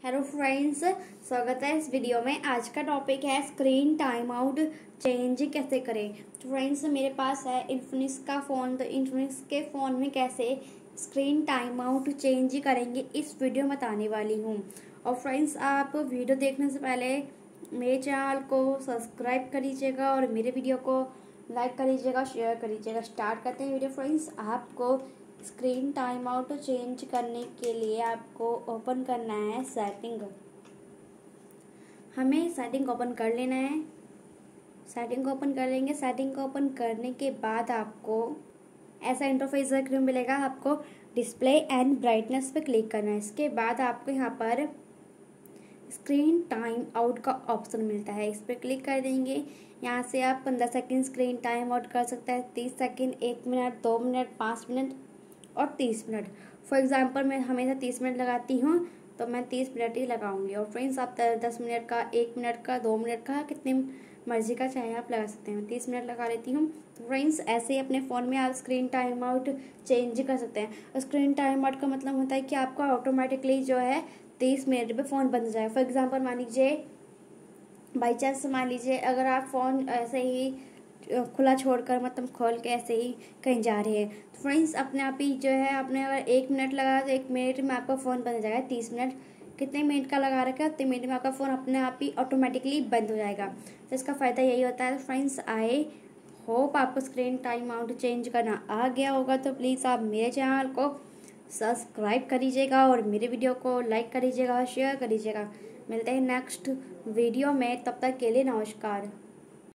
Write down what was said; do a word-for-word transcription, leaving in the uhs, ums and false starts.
Hello friends, स्वागत है इस वीडियो में। आज का टॉपिक है स्क्रीन टाइम आउट चेंज कैसे करें। तो फ्रेंड्स, मेरे पास है इन्फिनिक्स का फ़ोन। तो इन्फिनिक्स के फ़ोन में कैसे स्क्रीन टाइम आउट चेंज करेंगे इस वीडियो में बताने वाली हूँ। और फ्रेंड्स, आप वीडियो देखने से पहले मेरे चैनल को सब्सक्राइब कर लीजिएगा और मेरे वीडियो को लाइक कर लीजिएगा, शेयर कर लीजिएगा। स्टार्ट करते हैं वीडियो। फ्रेंड्स, आपको स्क्रीन टाइम आउट चेंज करने के लिए आपको ओपन करना है सेटिंग। हमें सेटिंग ओपन कर लेना है। सेटिंग ओपन कर लेंगे। सेटिंग ओपन करने के बाद आपको ऐसा इंटरफेस स्क्रीन मिलेगा। आपको डिस्प्ले एंड ब्राइटनेस पे क्लिक करना है। इसके बाद आपको यहाँ पर स्क्रीन टाइम आउट का ऑप्शन मिलता है, इस पर क्लिक कर देंगे। यहाँ से आप पंद्रह सेकंड स्क्रीन टाइम आउट कर सकते हैं, तीस सेकंड, एक मिनट, दो मिनट, पाँच मिनट और तीस मिनट। फॉर एग्जांपल मैं हमेशा तीस मिनट लगाती हूँ, तो मैं तीस मिनट ही लगाऊंगी। और फ्रेंड्स, आप दस मिनट का, एक मिनट का, दो मिनट का, कितने मर्जी का चाहे आप लगा सकते हैं। मैं तीस मिनट लगा लेती हूँ। तो फ्रेंड्स, ऐसे ही अपने फ़ोन में आप स्क्रीन टाइम आउट चेंज कर सकते हैं। स्क्रीन टाइम आउट का मतलब होता है कि आपका ऑटोमेटिकली जो है तीस मिनट पे फ़ोन बंद हो जाए। फॉर एग्जाम्पल मान लीजिए, बाई चांस मान लीजिए अगर आप फ़ोन ऐसे ही खुला छोड़कर, मतलब खोल के ऐसे ही कहीं जा रहे हैं, तो फ्रेंड्स अपने आप ही जो है, आपने अगर एक मिनट लगाया तो एक मिनट में आपका फ़ोन बंद हो जाएगा। तीस मिनट कितने मिनट का लगा रखा है, उतने मिनट में आपका फ़ोन अपने आप ही ऑटोमेटिकली बंद हो जाएगा। तो इसका फ़ायदा यही होता है। फ्रेंड्स, आई होप आपको स्क्रीन टाइम आउट चेंज करना आ गया होगा। तो प्लीज़ आप मेरे चैनल को सब्सक्राइब कर लीजिएगा और मेरे वीडियो को लाइक कर लीजिएगा, शेयर कर लीजिएगा। मिलते हैं नेक्स्ट वीडियो में, तब तक के लिए नमस्कार।